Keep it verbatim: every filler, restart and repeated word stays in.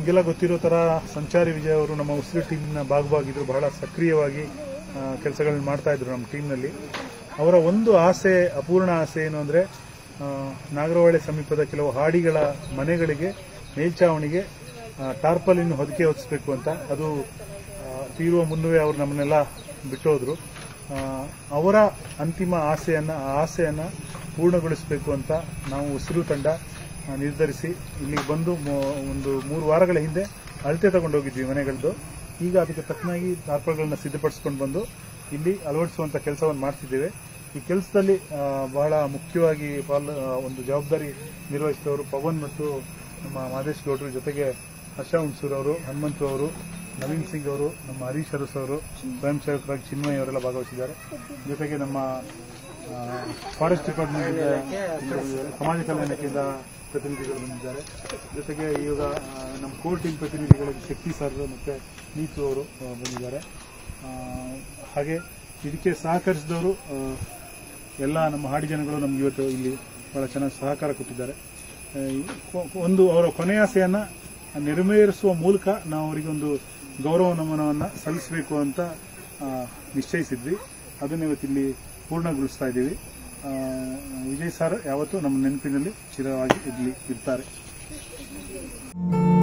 ನಿಮಗೆಲ್ಲ ಗೊತ್ತಿರೋ ಥರ ಸಂಚಾರಿ ವಿಜಯ್ ಅವರು ನಮ್ಮ ಉಸಿರು ಟೀಮ್ನ ಭಾಗವಾಗಿದ್ದರು. ಬಹಳ ಸಕ್ರಿಯವಾಗಿ ಕೆಲಸಗಳನ್ನ ಮಾಡ್ತಾಯಿದ್ರು ನಮ್ಮ ಟೀಮ್ನಲ್ಲಿ. ಅವರ ಒಂದು ಆಸೆ, ಅಪೂರ್ಣ ಆಸೆ ಏನು ಅಂದರೆ, ನಾಗರಹೊಳೆ ಸಮೀಪದ ಕೆಲವು ಹಾಡಿಗಳ ಮನೆಗಳಿಗೆ ಮೇಲ್ಚಾವಣಿಗೆ ಟಾರ್ಪಲಿನ್ ಹೊದಿಕೆ ಹೊದಿಸಬೇಕು ಅಂತ. ಅದು ತೀರುವ ಮುನ್ನವೇ ಅವರು ನಮ್ಮನ್ನೆಲ್ಲ ಬಿಟ್ಟೋದ್ರು. ಅವರ ಅಂತಿಮ ಆಸೆಯನ್ನು ಆ ಆಸೆಯನ್ನು ಪೂರ್ಣಗೊಳಿಸಬೇಕು ಅಂತ ನಾವು ಉಸಿರು ತಂಡ ನಿರ್ಧರಿಸಿ ಇಲ್ಲಿಗೆ ಬಂದು ಒಂದು ಮೂರು ವಾರಗಳ ಹಿಂದೆ ಅಳತೆ ತಗೊಂಡೋಗಿದ್ವಿ ಮನೆಗಳದ್ದು. ಈಗ ಅದಕ್ಕೆ ತಕ್ಕನಾಗಿ ಟಾರ್ಪಲ್ಗಳನ್ನ ಸಿದ್ಧಪಡಿಸ್ಕೊಂಡು ಬಂದು ಇಲ್ಲಿ ಅಳವಡಿಸುವಂಥ ಕೆಲಸವನ್ನು ಮಾಡ್ತಿದ್ದೇವೆ. ಈ ಕೆಲಸದಲ್ಲಿ ಬಹಳ ಮುಖ್ಯವಾಗಿ ಪಾಲ್ ಒಂದು ಜವಾಬ್ದಾರಿ ನಿರ್ವಹಿಸಿದವರು ಪವನ್ ಮತ್ತು ನಮ್ಮ ಮಾದೇಶ್ ಗೌಡರು, ಜೊತೆಗೆ ಹರ್ಷ ಹುಣಸೂರು ಅವರು, ಹನುಮಂತು ಅವರು, ನವೀನ್ ಸಿಂಗ್ ಅವರು, ನಮ್ಮ ಹರೀಶ್ ಅರಸ್ ಅವರು, ಸ್ವಯಂ ಸೇವಕರಾಗಿ ಚಿನ್ಮಯ್ ಅವರೆಲ್ಲ ಭಾಗವಹಿಸಿದ್ದಾರೆ. ಜೊತೆಗೆ ನಮ್ಮ ಫಾರೆಸ್ಟ್ ಡಿಪಾರ್ಟ್ಮೆಂಟ್ ಸಮಾಜ ಕಲ್ಯಾಣ ಕೇಂದ್ರ ಪ್ರತಿನಿಧಿಗಳು ಬಂದಿದ್ದಾರೆ. ಜೊತೆಗೆ ಈಗ ನಮ್ಮ ಕೋರ್ ಟೀಮ್ ಪ್ರತಿನಿಧಿಗಳಿಗೆ ಶಕ್ತಿ ಸರ್ ಮತ್ತು ನೀತು ಅವರು ಬಂದಿದ್ದಾರೆ. ಹಾಗೆ ಇದಕ್ಕೆ ಸಹಕರಿಸಿದವರು ಎಲ್ಲ ನಮ್ಮ ಹಾಡಿ ಜನಗಳು ನಮ್ಗೆ ಇವತ್ತು ಇಲ್ಲಿ ಬಹಳ ಚೆನ್ನಾಗಿ ಸಹಕಾರ ಕೊಟ್ಟಿದ್ದಾರೆ. ಒಂದು ಅವರ ಕೊನೆಯಾಸೆಯನ್ನು ನೆರವೇರಿಸುವ ಮೂಲಕ ನಾವು ಅವರಿಗೊಂದು ಗೌರವ ನಮನವನ್ನು ಸಲ್ಲಿಸಬೇಕು ಅಂತ ನಿಶ್ಚಯಿಸಿದ್ವಿ. ಅದನ್ನು ಇವತ್ತಿಲ್ಲಿ ಪೂರ್ಣಗೊಳಿಸ್ತಾ ಇದ್ದೀವಿ. ವಿಜಯ್ ಸರ್ ಯಾವತ್ತೂ ನಮ್ಮ ನೆನಪಿನಲ್ಲಿ ಚಿರವಾಗಿ ಇರಲಿ ಇರ್ತಾರೆ.